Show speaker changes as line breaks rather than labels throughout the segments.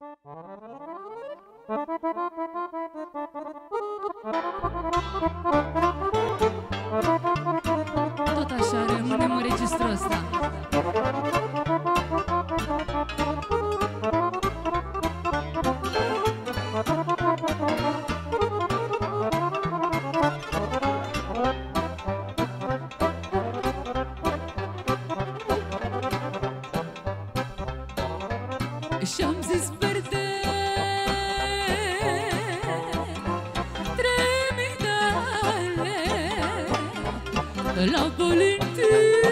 Tot așa rămânem în registrul ăsta. Și-am zis verde, tremidale, la Valentino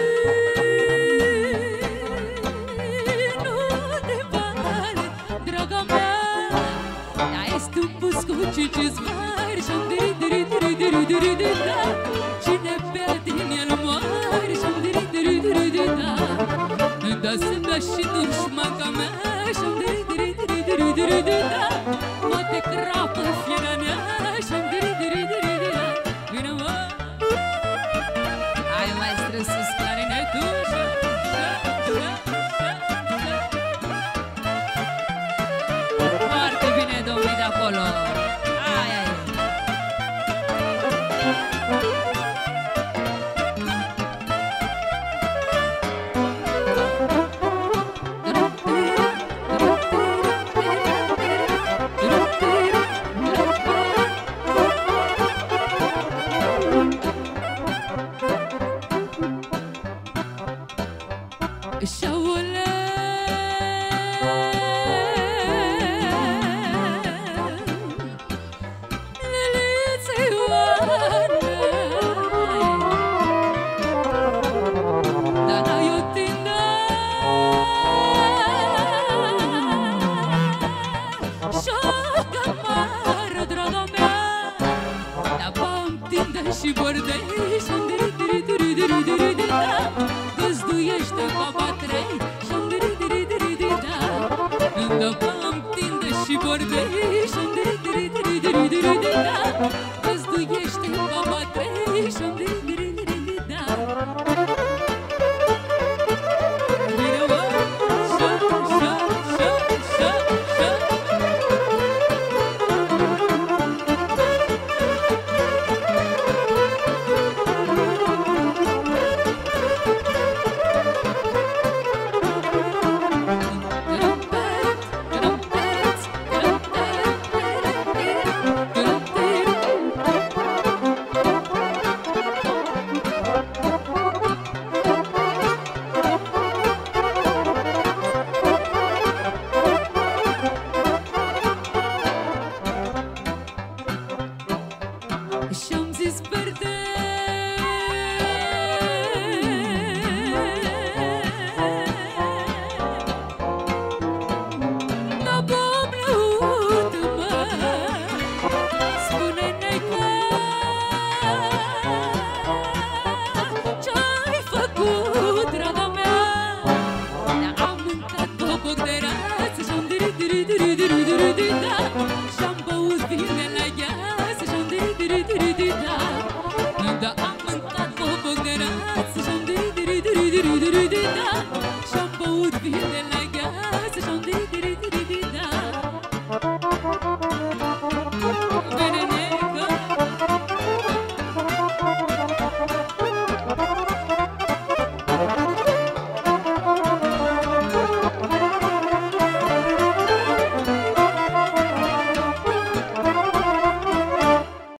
de vale, draga mea, ea este un buscuciu ce zboară și-am diri-diri-diri-diri-diri-da, cine bea din el moare și-am diri-diri-diri-diri-da, da să-mi da și dușmanca mea și-am diri-diri-diri-diri-da, poate crapă fiera mea și-am diri-diri-diri-da, vină mă! Hai maestre sus clarinetul, foarte bine domnii de acolo! Hai, hai! Și-aoleu, Lelița Ioane, dar n-ai o tindă și-o camară, draga mea, dar v-am tindă și bordei și-am diri-diri-diri-diri-diri-da, găzduiește baba trei și-am diri-diri-diri-diri-da, dă-am tindă și bordei și-am diri-diri-diri-diri-diri-da, găzduiește baba